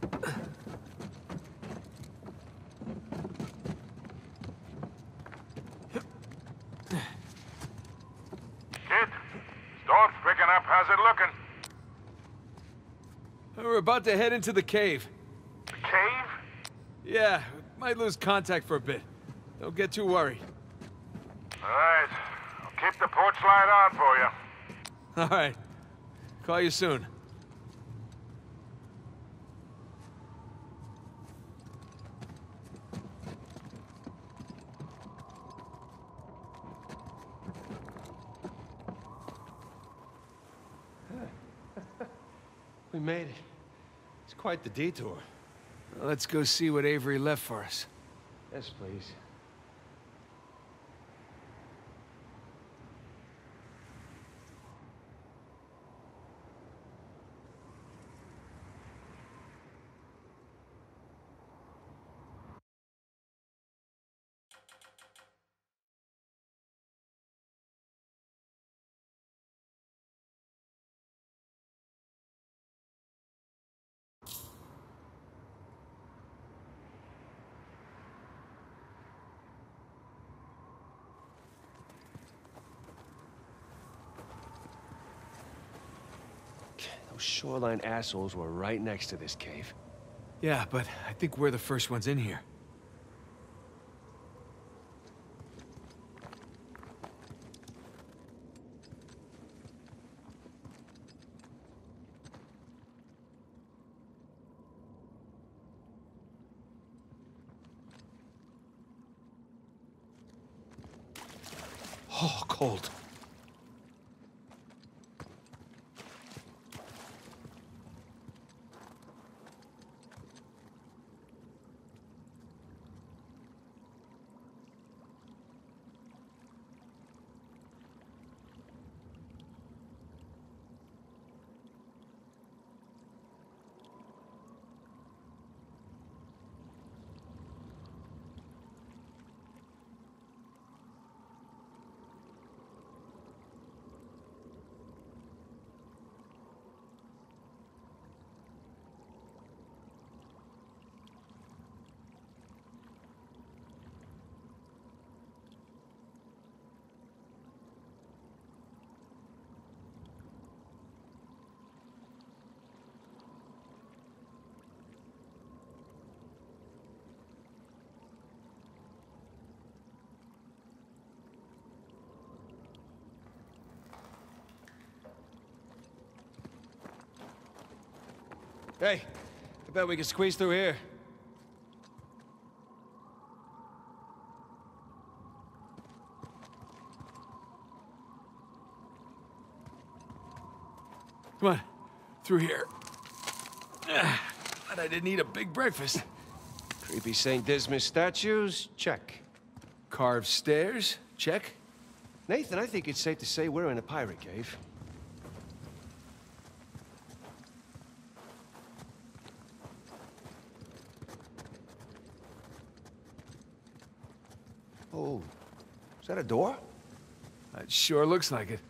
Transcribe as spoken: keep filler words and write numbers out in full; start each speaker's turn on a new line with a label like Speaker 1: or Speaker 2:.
Speaker 1: Kid, storm's picking up. How's it looking?
Speaker 2: We're about to head into the cave.
Speaker 1: The cave?
Speaker 2: Yeah, might lose contact for a bit. Don't get too worried.
Speaker 1: All right. I'll keep the porch light on for you.
Speaker 2: All right. Call you soon.
Speaker 3: We made it. It's quite the detour.
Speaker 2: Well, let's go see what Avery left for us.
Speaker 3: Yes, please. Those shoreline assholes were right next to this cave.
Speaker 2: Yeah, but I think we're the first ones in here.
Speaker 3: Oh, cold. Hey, I bet we can squeeze through here.
Speaker 2: Come on, through here. Ah, but I didn't eat a big breakfast.
Speaker 3: Creepy Saint Dismas statues? Check.
Speaker 2: Carved stairs? Check.
Speaker 3: Nathan, I think it's safe to say we're in a pirate cave. Oh, is that a door?
Speaker 2: It sure looks like it.